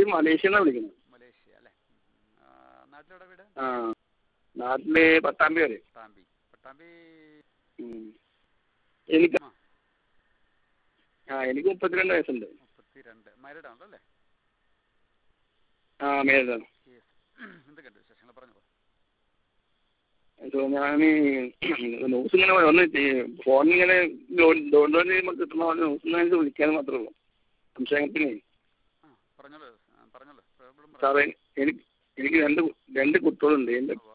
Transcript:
മലേഷ്യന്നാണ് വിളിക്കുന്നത്. മലേഷ്യ അല്ലേ? നാട്ടിലെവിടെ വീട്? ആ, നാട്ടില് പട്ടാമ്പി വരെ. പട്ടാമ്പി. എനിക്ക് 32 വയസ്സുണ്ട്. 32. മാരീഡ് ആണല്ലോ? ആ, മേലാണ്. എന്തൊക്കെയുണ്ട് വിശേഷങ്ങൾ? പറഞ്ഞോളൂ. ഞാൻ ന്യൂസ് ഇങ്ങനെ വന്ന് ഫോണിങ്ങനെ ഡൗൺലോഡ് ചെയ്യുമ്പോൾ കിട്ടുന്ന ന്യൂസ് വിളിക്കാൻ മാത്രമേ ഉള്ളൂ. സംശയത്തിനേ പറഞ്ഞോളൂ. സാറേ, എനിക്ക് രണ്ട് കുട്ടികളുണ്ട്. എൻ്റെ